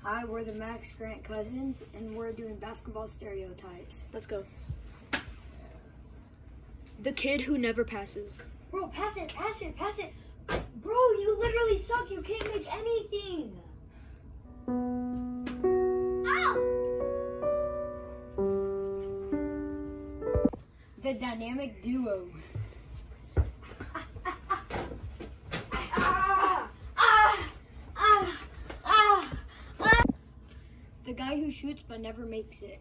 Hi, we're the Max Grant cousins, and we're doing basketball stereotypes. Let's go. The kid who never passes. Bro, pass it. Bro, you literally suck. You can't make anything. Ow! The dynamic duo. The guy who shoots but never makes it.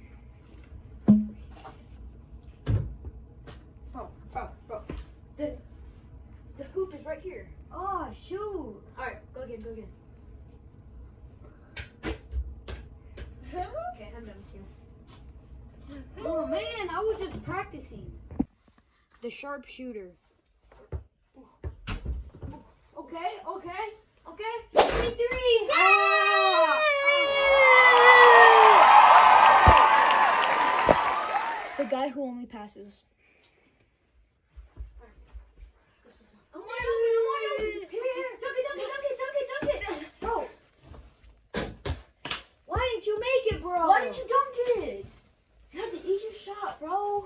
Bro. The hoop is right here. Oh, shoot. Alright, go again. Okay, I'm done with you. Oh man, I was just practicing. The sharpshooter. Okay. 23. Ah! The guy who only passes. No. Here. Dunk it. Bro. Why didn't you make it, bro? Why didn't you dunk it? You had the easiest shot, bro.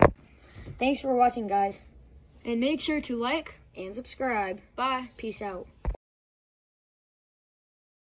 Thanks for watching, guys. And make sure to like And subscribe. Bye. Peace out.